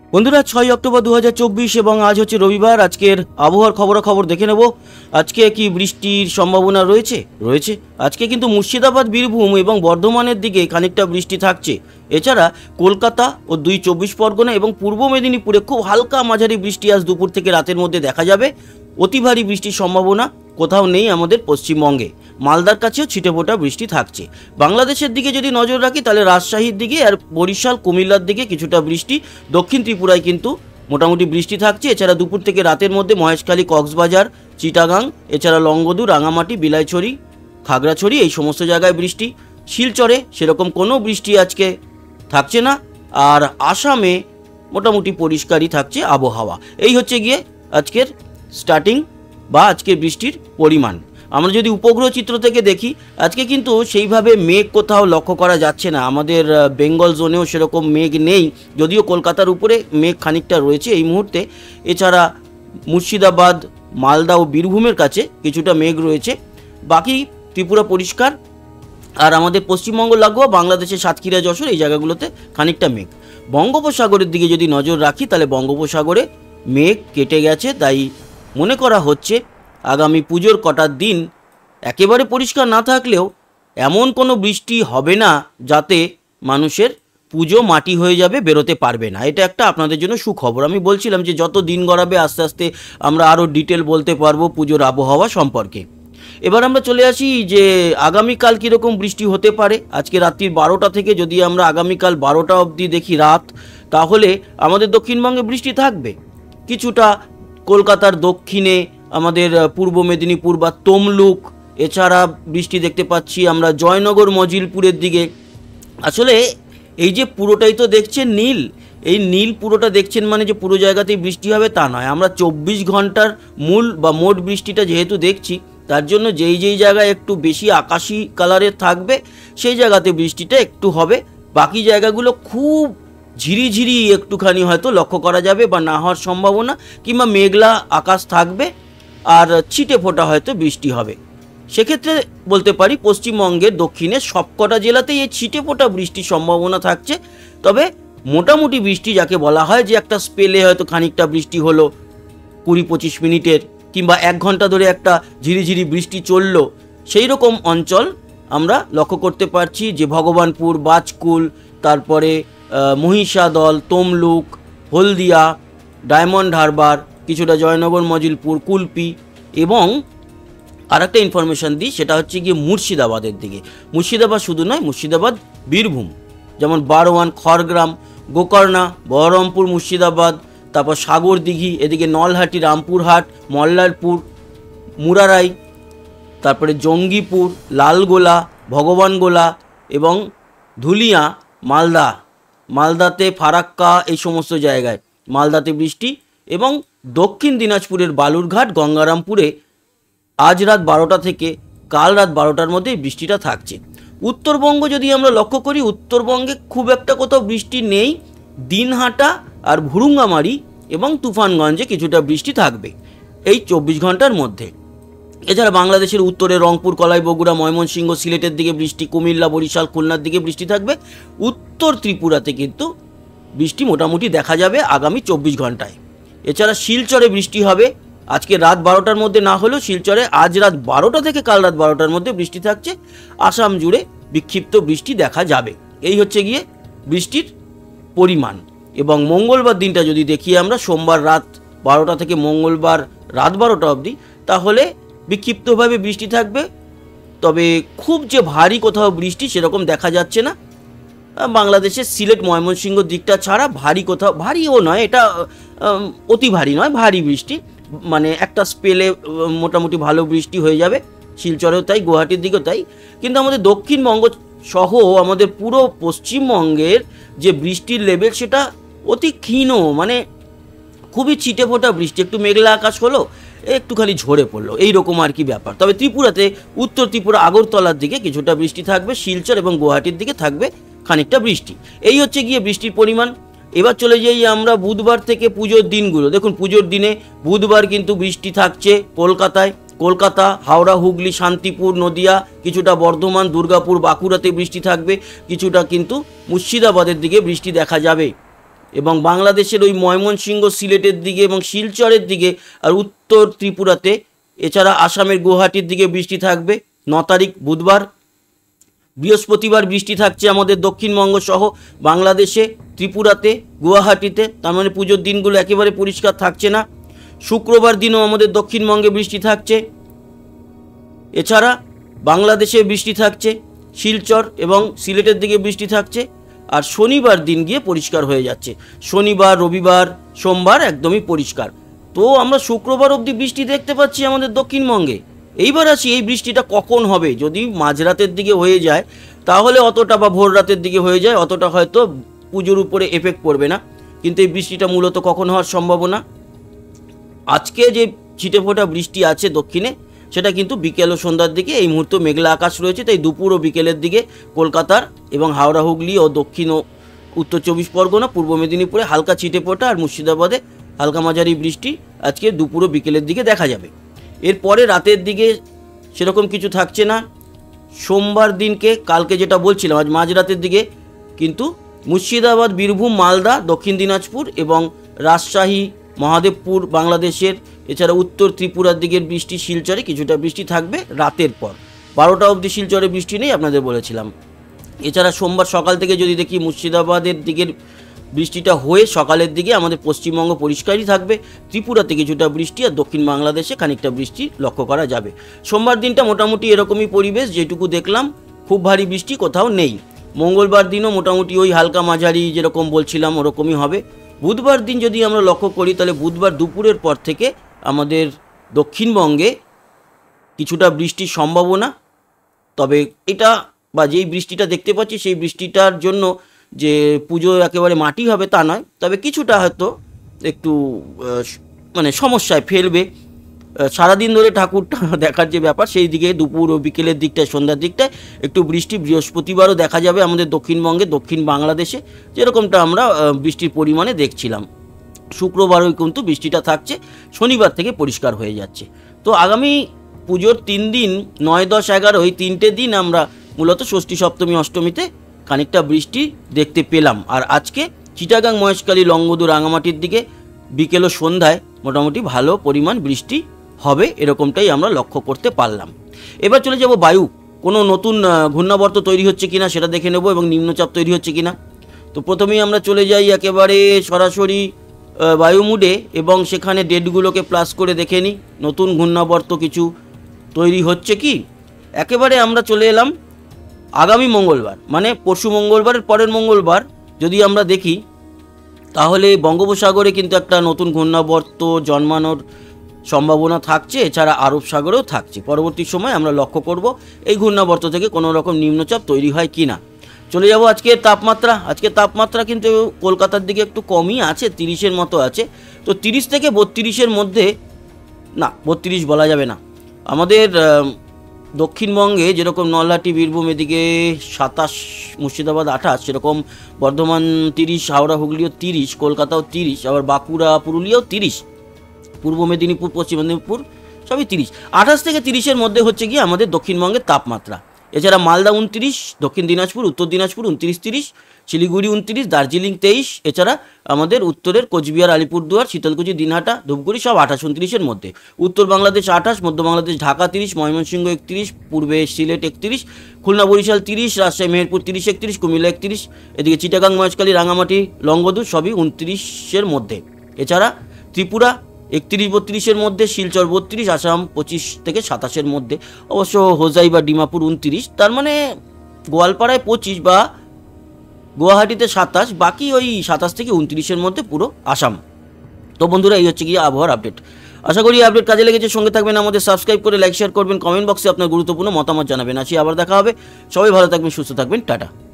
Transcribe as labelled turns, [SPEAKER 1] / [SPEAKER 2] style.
[SPEAKER 1] বন্ধুরা 6 অক্টোবর 2024 এবং আজ হচ্ছে রবিবার। আজকের আবহাওয়ার খবরাখবর দেখে নেব। আজকে কি বৃষ্টির সম্ভাবনা রয়েছে। আজকে কিন্তু মুর্শিদাবাদ, বীরভূম এবং বর্ধমানের দিকে খানিকটা বৃষ্টি থাকছে। এছাড়া কলকাতা ও 2 চব্বিশ পরগনা এবং পূর্ব মেদিনীপুরে খুব হালকা মাঝারি বৃষ্টি আজ দুপুর থেকে রাতের মধ্যে দেখা যাবে। অতি ভারী বৃষ্টির সম্ভাবনা কোথাও নেই আমাদের পশ্চিমবঙ্গে। মালদার কাছেও ছিটেফোঁটা বৃষ্টি থাকছে। বাংলাদেশের দিকে যদি নজর রাখি তাহলে রাজশাহীর দিকে আর বরিশাল, কুমিল্লার দিকে কিছুটা বৃষ্টি। দক্ষিণ ত্রিপুরায় কিন্তু মোটামুটি বৃষ্টি থাকছে। এছাড়া দুপুর থেকে রাতের মধ্যে মহেশখালী, কক্সবাজার, চিটাগাং, এছাড়া লংগদু, রাঙামাটি, বিলাইছড়ি, খাগড়াছড়ি এই সমস্ত জায়গায় বৃষ্টি। শিলচরে সেরকম কোনো বৃষ্টি আজকে থাকছে না। আর আসামে মোটামুটি পরিষ্কারই থাকছে আবহাওয়া। এই হচ্ছে গিয়ে আজকের স্টার্টিং বা আজকের বৃষ্টির পরিমাণ। আমরা যদি উপগ্রহ চিত্র থেকে দেখি আজকে কিন্তু সেইভাবে মেঘ কোথাও লক্ষ্য করা যাচ্ছে না। আমাদের বেঙ্গল জোনেও সেরকম মেঘ নেই, যদিও কলকাতার উপরে মেঘ খানিকটা রয়েছে এই মুহূর্তে। এছাড়া মুর্শিদাবাদ, মালদা ও বীরভূমের কাছে কিছুটা মেঘ রয়েছে। বাকি ত্রিপুরা পরিষ্কার। আর আমাদের পশ্চিমবঙ্গ লাগোয়া বাংলাদেশের সাতক্ষীরা, যশোর এই জায়গাগুলোতে খানিকটা মেঘ। বঙ্গোপসাগরের দিকে যদি নজর রাখি তাহলে বঙ্গোপসাগরে মেঘ কেটে গেছে। তাই মনে করা হচ্ছে আগামী পুজোর কটার দিন একেবারে পরিষ্কার না থাকলেও এমন কোনো বৃষ্টি হবে না যাতে মানুষের পুজো মাটি হয়ে যাবে, বেরোতে পারবে না। এটা একটা আপনাদের জন্য সুখবর। আমি বলছিলাম যে যত দিন গড়াবে আস্তে আস্তে আমরা আরও ডিটেল বলতে পারবো পুজোর আবহাওয়া সম্পর্কে। এবার আমরা চলে আসি যে আগামীকাল কীরকম বৃষ্টি হতে পারে। আজকে রাত্রির 12টা থেকে যদি আমরা আগামীকাল 12টা অবধি দেখি রাত, তাহলে আমাদের দক্ষিণবঙ্গে বৃষ্টি থাকবে। কিছুটা কলকাতার দক্ষিণে, আমাদের পূর্ব মেদিনীপুর বা তমলুক, এছাড়া বৃষ্টি দেখতে পাচ্ছি আমরা জয়নগর, মজিলপুরের দিকে। আসলে এই যে পুরোটাই তো দেখছেন নীল, এই নীল পুরোটা দেখছেন মানে যে পুরো জায়গাতেই বৃষ্টি হবে তা নয়। আমরা 24 ঘন্টার মূল বা মোট বৃষ্টিটা যেহেতু দেখছি, তার জন্য যেই জায়গায় একটু বেশি আকাশি কালারের থাকবে সেই জায়গাতে বৃষ্টিটা একটু হবে। বাকি জায়গাগুলো খুব ঝিরিঝিরি একটুখানি হয়তো লক্ষ্য করা যাবে বা না হওয়ার সম্ভাবনা, কিংবা মেঘলা আকাশ থাকবে আর ছিটে ফোটা হয়তো বৃষ্টি হবে। সেক্ষেত্রে বলতে পারি পশ্চিমবঙ্গের দক্ষিণে সবকটা জেলাতেই এই ছিটে ফোটা বৃষ্টির সম্ভাবনা থাকছে। তবে মোটামুটি বৃষ্টি যাকে বলা হয় যে একটা স্পেলে হয়তো খানিকটা বৃষ্টি হলো 20-25 মিনিটের, কিংবা 1 ঘন্টা ধরে একটা ঝিরিঝিরি বৃষ্টি চললো, সেই রকম অঞ্চল আমরা লক্ষ্য করতে পারছি। যে ভগবানপুর, বাজকুল, তারপরে মহিষাদল, তমলুক, হলদিয়া, ডায়মন্ড হারবার, কিছুটা জয়নগর, মজিলপুর, কুলপি, এবং আর একটা ইনফরমেশান দিই, সেটা হচ্ছে গিয়ে মুর্শিদাবাদের দিকে। মুর্শিদাবাদ শুধু নয়, মুর্শিদাবাদ, বীরভূম, যেমন বারোয়ান, খড়গ্রাম, গোকর্ণা, বহরমপুর, মুর্শিদাবাদ, তারপর সাগরদিঘি, এদিকে নলহাটি, রামপুরহাট, মল্লারপুর, মুরারাই, তারপরে জঙ্গিপুর, লালগোলা, ভগবানগোলা এবং ধুলিয়া, মালদাতে ফারাক্কা, এই সমস্ত জায়গায় মালদাতে বৃষ্টি। এবং দক্ষিণ দিনাজপুরের বালুরঘাট, গঙ্গারামপুরে আজ রাত 12টা থেকে কাল রাত 12টার মধ্যে বৃষ্টিটা থাকছে। উত্তরবঙ্গ যদি আমরা লক্ষ্য করি, উত্তরবঙ্গে খুব একটা কোথাও বৃষ্টি নেই। দিনহাটা আর ভুরুঙ্গামারি এবং তুফানগঞ্জে কিছুটা বৃষ্টি থাকবে এই 24 ঘন্টার মধ্যে। এছাড়া বাংলাদেশের উত্তরে রংপুর, কলাই, বগুড়া, ময়মনসিংহ, সিলেটের দিকে বৃষ্টি, কুমিল্লা, বরিশাল, খুলনার দিকে বৃষ্টি থাকবে। উত্তর ত্রিপুরাতে কিন্তু বৃষ্টি মোটামুটি দেখা যাবে আগামী 24 ঘন্টায়। এছাড়া শিলচরে বৃষ্টি হবে আজকে রাত 12টার মধ্যে না হলেও শিলচরে আজ রাত 12টা থেকে কাল রাত 12টার মধ্যে বৃষ্টি থাকছে। আসাম জুড়ে বিক্ষিপ্ত বৃষ্টি দেখা যাবে। এই হচ্ছে গিয়ে বৃষ্টির পরিমাণ। এবং মঙ্গলবার দিনটা যদি দেখি আমরা, সোমবার রাত 12টা থেকে মঙ্গলবার রাত 12টা অবধি, তাহলে বিক্ষিপ্তভাবে বৃষ্টি থাকবে। তবে খুব যে ভারী কোথাও বৃষ্টি সেরকম দেখা যাচ্ছে না। বাংলাদেশের সিলেট, ময়মনসিংহ দিকটা ছাড়া ভারী কোথাও, ভারীও নয়, এটা অতি ভারী নয়, ভারী বৃষ্টি, মানে একটা স্পেলে মোটামুটি ভালো বৃষ্টি হয়ে যাবে। শিলচরেও তাই, গুয়াহাটির দিকেও তাই। কিন্তু আমাদের দক্ষিণবঙ্গ সহ আমাদের পুরো পশ্চিমবঙ্গের যে বৃষ্টির লেভেল সেটা অতি ক্ষীণ, মানে খুবই ছিটে ফোটা বৃষ্টি। একটু মেঘলা আকাশ হলো, একটুখানি ঝরে পড়লো, এইরকম আর কি ব্যাপার। তবে ত্রিপুরাতে, উত্তর ত্রিপুরা আগরতলার দিকে কিছুটা বৃষ্টি থাকবে, শিলচর এবং গুয়াহাটির দিকে থাকবে খানিকটা বৃষ্টি। এই হচ্ছে গিয়ে বৃষ্টির পরিমাণ। এবার চলে যাই আমরা বুধবার থেকে পুজোর দিনগুলো। দেখুন পুজোর দিনে বুধবার কিন্তু বৃষ্টি থাকছে কলকাতা, হাওড়া, হুগলি, শান্তিপুর, নদিয়া, কিছুটা বর্ধমান, দুর্গাপুর, বাঁকুড়াতে বৃষ্টি থাকবে। কিছুটা কিন্তু মুর্শিদাবাদের দিকে বৃষ্টি দেখা যাবে। এবং বাংলাদেশের ওই ময়মনসিংহ, সিলেটের দিকে এবং শিলচরের দিকে আর উত্তর ত্রিপুরাতে, এছাড়া আসামের গুয়াহাটির দিকে বৃষ্টি থাকবে 9 তারিখ বুধবার। বৃহস্পতিবার বৃষ্টি থাকছে আমাদের দক্ষিণবঙ্গ সহ বাংলাদেশে, ত্রিপুরাতে, গুয়াহাটিতে, তার মানে পুজোর দিনগুলো একেবারে পরিষ্কার থাকছে না। শুক্রবার দিনও আমাদের দক্ষিণবঙ্গে বৃষ্টি থাকছে, এছাড়া বাংলাদেশে বৃষ্টি থাকছে, শিলচর এবং সিলেটের দিকে বৃষ্টি থাকছে। আর শনিবার দিন গিয়ে পরিষ্কার হয়ে যাচ্ছে, শনিবার, রবিবার, সোমবার একদমই পরিষ্কার। তো আমরা শুক্রবার অবধি বৃষ্টি দেখতে পাচ্ছি আমাদের দক্ষিণবঙ্গে। এইবার আসি এই বৃষ্টিটা কখন হবে। যদি মাঝরাতের দিকে হয়ে যায় তাহলে অতটা, বা ভোর রাতের দিকে হয়ে যায় অতটা হয়তো পুজোর উপরে এফেক্ট পড়বে না, কিন্তু এই বৃষ্টিটা মূলত কখন হওয়ার সম্ভাবনা, আজকে যে ছিটেফোঁটা বৃষ্টি আছে দক্ষিণে, সেটা কিন্তু বিকেল ও সন্ধ্যার দিকে। এই মুহূর্তে মেঘলা আকাশ রয়েছে, তাই দুপুর ও বিকেলের দিকে কলকাতার এবং হাওড়া, হুগলি ও দক্ষিণ ও উত্তর 24 পরগনা, পূর্ব মেদিনীপুরে হালকা ছিটেফোঁটা আর মুর্শিদাবাদে হালকা মাঝারি বৃষ্টি আজকে দুপুর ও বিকেলের দিকে দেখা যাবে। এরপরে রাতের দিকে সেরকম কিছু থাকছে না। সোমবার দিনকে, কালকে যেটা বলছিলাম, আজ মাঝরাতের দিকে কিন্তু মুর্শিদাবাদ, বীরভূম, মালদা, দক্ষিণ দিনাজপুর এবং রাজশাহী, মহাদেবপুর বাংলাদেশের, এছাড়া উত্তর ত্রিপুরার দিকের বৃষ্টি, শিলচরে কিছুটা বৃষ্টি থাকবে রাতের পর। 12টা অবধি শিলচরে বৃষ্টি নেই, আপনাদের বলেছিলাম। এছাড়া সোমবার সকাল থেকে যদি দেখি মুর্শিদাবাদের দিকের বৃষ্টিটা হয়ে সকালের দিকে আমাদের পশ্চিমবঙ্গ পরিষ্কারই থাকবে, ত্রিপুরাতে কিছুটা বৃষ্টি আর দক্ষিণ বাংলাদেশে খানিকটা বৃষ্টি লক্ষ্য করা যাবে। সোমবার দিনটা মোটামুটি এরকমই পরিবেশ, যেটুকু দেখলাম, খুব ভারী বৃষ্টি কোথাও নেই। মঙ্গলবার দিনও মোটামুটি ওই হালকা মাঝারি যেরকম বলছিলাম ওরকমই হবে। বুধবার দিন যদি আমরা লক্ষ্য করি তাহলে বুধবার দুপুরের পর থেকে আমাদের দক্ষিণবঙ্গে কিছুটা বৃষ্টির সম্ভাবনা। তবে এটা, বা যেই বৃষ্টিটা দেখতে পাচ্ছি সেই বৃষ্টিটার জন্য যে পুজো একেবারে মাটি হবে তা নয়, তবে কিছুটা হয়তো একটু মানে সমস্যায় ফেলবে। সারাদিন ধরে ঠাকুরটা দেখার যে ব্যাপার, সেই দিকে দুপুর ও বিকেলের দিকটায়, সন্ধ্যার দিকটায় একটু বৃষ্টি বৃহস্পতিবারও দেখা যাবে আমাদের দক্ষিণবঙ্গে, দক্ষিণ বাংলাদেশে, যেরকমটা আমরা বৃষ্টির পরিমাণে দেখছিলাম। শুক্রবারও কিন্তু বৃষ্টিটা থাকছে, শনিবার থেকে পরিষ্কার হয়ে যাচ্ছে। তো আগামী পুজোর 3 দিন, 9, 10, 11, এই 3টে দিন আমরা মূলত ষষ্ঠী, সপ্তমী, অষ্টমীতে খানিকটা বৃষ্টি দেখতে পেলাম। আর আজকে চিটাগাং, মহেশখালী, লংগদু, রাঙামাটির দিকে বিকেল ও সন্ধ্যায় মোটামুটি ভালো পরিমাণ বৃষ্টি হবে, এরকমটাই আমরা লক্ষ্য করতে পারলাম। এবার চলে যাব বায়ু, কোনো নতুন ঘূর্ণাবর্ত তৈরি হচ্ছে কিনা সেটা দেখে নেব, এবং নিম্নচাপ তৈরি হচ্ছে কিনা। তো প্রথমেই আমরা চলে যাই একেবারে সরাসরি বায়ু মুডে, এবং সেখানে ডেটগুলোকে প্লাস করে দেখে নিই নতুন ঘূর্ণাবর্ত কিছু তৈরি হচ্ছে কি। একেবারে আমরা চলে এলাম আগামী মঙ্গলবার, মানে পরশু মঙ্গলবারের পরের মঙ্গলবার যদি আমরা দেখি, তাহলে বঙ্গোপসাগরে কিন্তু একটা নতুন ঘূর্ণাবর্ত জন্মানোর সম্ভাবনা থাকছে, এছাড়া আরব সাগরেও থাকছে। পরবর্তী সময় আমরা লক্ষ্য করব এই ঘূর্ণাবর্ত থেকে কোনো রকম নিম্নচাপ তৈরি হয় কি না। চলে যাব আজকে তাপমাত্রা। আজকে তাপমাত্রা কিন্তু কলকাতার দিকে একটু কমই আছে, 30-এর মতো আছে। তো 30 থেকে 32-এর মধ্যে, না 32 বলা যাবে না। আমাদের দক্ষিণবঙ্গে যেরকম নলহাটি, বীরভূম এদিকে 27, মুর্শিদাবাদ 28, সেরকম বর্ধমান 30, হাওড়া হুগলিও 30, কলকাতাও 30, আবার বাঁকুড়া, পুরুলিয়াও 30, পূর্ব মেদিনীপুর, পশ্চিম মেদিনীপুর সবই 30। 28 থেকে 30-এর মধ্যে হচ্ছে গিয়ে আমাদের দক্ষিণবঙ্গের তাপমাত্রা। এছাড়া মালদা 29, দক্ষিণ দিনাজপুর, উত্তর দিনাজপুর 29-30, শিলিগুড়ি 29, দার্জিলিং 23, এছাড়া আমাদের উত্তরের কোচবিহার, আলিপুরদুয়ার, শীতলকুচি, দিনহাটা, ধূপগুড়ি সব 28-29-এর মধ্যে। উত্তর বাংলাদেশ 28, মধ্য বাংলাদেশ ঢাকা 30, ময়মনসিংহ 31, পূর্বে সিলেট 31, খুলনা বরিশাল 30, রাজশাহী মেহেরপুর 30, 31, কুমিল্লা 31, এদিকে চিটাগাং, মহেশখালী, রাঙামাটি, লংগদু সবই 29-এর মধ্যে। এছাড়া ত্রিপুরা 31-32-এর মধ্যে, শিলচর 32, আসাম 25 থেকে 27-এর মধ্যে। অবশ্য হোজাই বা ডিমাপুর 29, তার মানে গোয়ালপাড়ায় 25 বা গুয়াহাটিতে 27, বাকি ওই 27 থেকে 29-এর মধ্যে পুরো আসাম। তো বন্ধুরা, এই হচ্ছে গিয়ে আবহাওয়ার আপডেট। আশা করি আপডেট কাজে লেগেছে। সঙ্গে থাকবেন, আমাদের সাবস্ক্রাইব করে লাইক শেয়ার করবেন, কমেন্ট বক্সে আপনার গুরুত্বপূর্ণ মতামত জানাবেন। আছি আবার দেখা হবে। সবাই ভালো থাকবেন, সুস্থ থাকবেন, টাটা।